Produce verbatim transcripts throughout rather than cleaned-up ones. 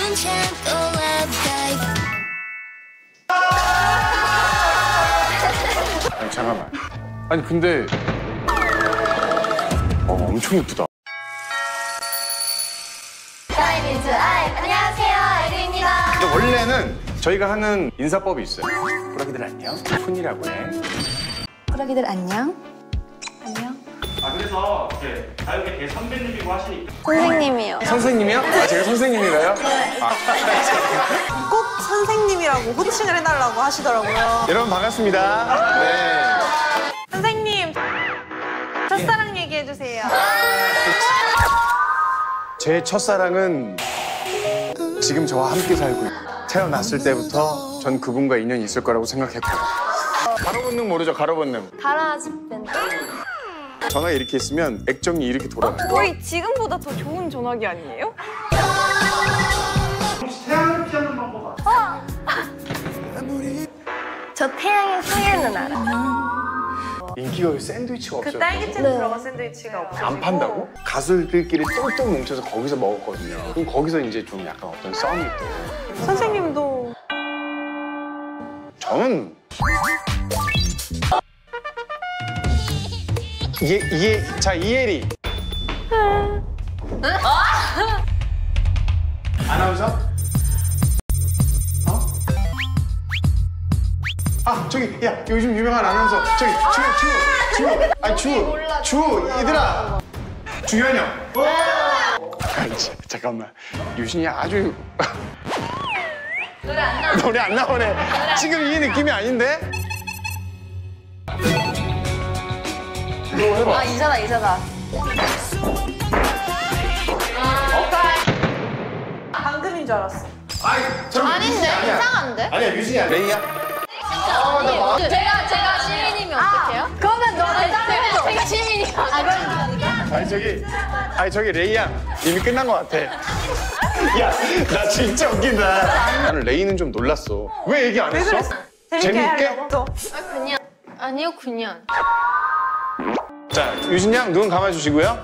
아니 잠깐만. 아니 근데 어, 엄청 예쁘다. 스타일리즈 아이 안녕하세요 에리입니다. 근데 원래는 저희가 하는 인사법이 있어요. 꾸러기들 안녕. 훈이라고 해. 꾸러기들 안녕. 안녕. 아 그래서 이제 자유계 대선배님이고 하시니까 선생님이요. 선생님이요? 아 제가 선생님인가요? 아, 꼭 선생님이라고 호칭을 해달라고 하시더라고요. 여러분 반갑습니다. 네. 선생님, 첫사랑 얘기해주세요. 제 첫사랑은 지금 저와 함께 살고 있고 태어났을 때부터 전 그분과 인연이 있을 거라고 생각했고요. 가로 본능 모르죠? 가로 본능. 다라지 밴드. 전화기 이렇게 있으면 액정이 이렇게 돌아가요. 거의 지금보다 더 좋은 전화기 아니에요? 혹시 태양을 피하는 방법 아세요? 저 태양의 소유는 알아. 인기가 왜 샌드위치가 그 없어요? 딸기잼 네. 들어간 샌드위치가 없어지고 안 판다고? 가수들끼리 똘똘 뭉쳐서 거기서 먹었거든요. 그럼 거기서 이제 좀 약간 어떤 썸이 또. 선생님도 저는 이게 이게 자 이혜리. 아나운서? 어? 아 저기 야 요즘 유명한 아나운서 저기 주주주 아니 주주 얘들아 주현영. 아, 자, 잠깐만 유신이 아주 노래 안 나와. 노래 안 나오네. 지금 이 느낌이 아닌데? 이거 해봐. 아 이사다 이사다. 방금인 줄 알았어. 아니, 저는 아닌데 유진이 아니야. 이상한데? 아니야 유진이야 레이야. 아니에요. 제가 제가 시민이면 어떡해요? 그러면 너는 제가, 제가 시민이야. 아 그럼 아니 저기 아니 저기 레이야 이미 끝난 것 같아. 야 나 진짜 웃긴다. 나는 레이는 좀 놀랐어. 왜 얘기 안 했어? 재밌게, 재밌게? 하려고. 또. 아 그냥 아니요 그냥. 자 유진 양 눈 감아주시고요.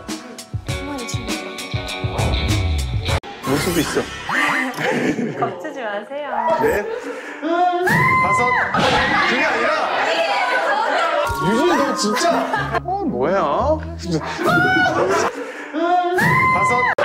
물 수도 있어. 겁주지 마세요. 네. 다섯. 그게 아니라. 유진이 너 진짜. 어 뭐야? 다섯.